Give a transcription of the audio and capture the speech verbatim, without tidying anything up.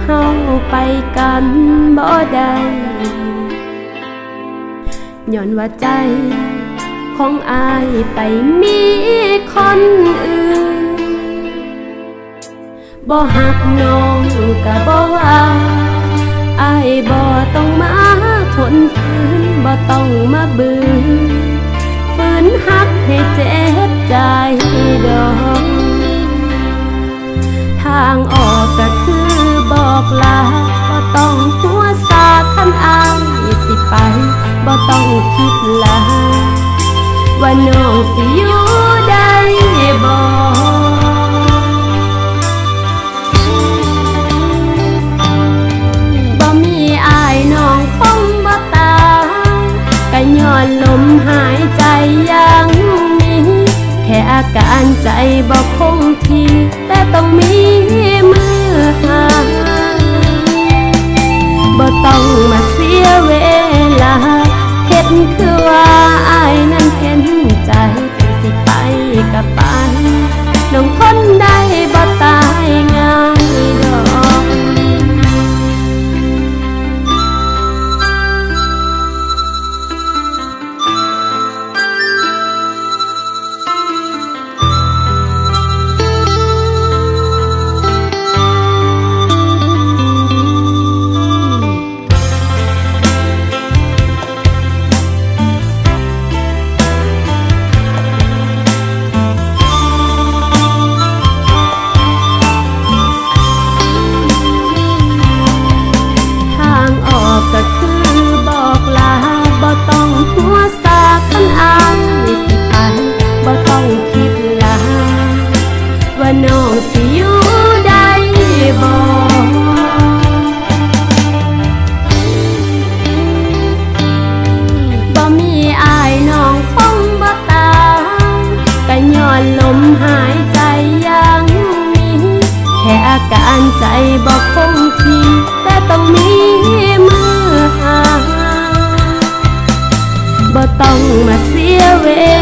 เฮาไปกันบ่ได้ย้อนว่าใจของอายไปมีคนอื่นบ่หักน้องก็บ่ว่าอายบ่ต้องมาทนฝืนบ่ต้องมาบืนฝืนหักให้เจ็บใจดอกทางออกก็คือบอกลาบ่ต้องหัวซาคันอายสิไปบ่ต้องคิดลาว่าน้องสิอยู่ได้บ่บ่มีอายน้องคงบ่ตายก็ย้อนลมหายใจยังมีแค่อาการใจบ่คงที่แต่ต้องมีมือหาบ่ต้องมาเสียเวลาเฮ็ดคือว่าอายนั้นเห็นใจที่สิไปก็ไปน้องทนได้บ่ตายง่ายดอกก็คือบอกลาบ่ต้องหัวซาคันอายสิไปบ่ต้องคิดลาว่าน้องสิอยู่ได้บ่บ่มีอายน้องคงบ่ตายก็ย้อนลมหายใจยังมีแค่อาการใจบ่คงที่แต่ต้องมีบ่ต้องมาเสียเว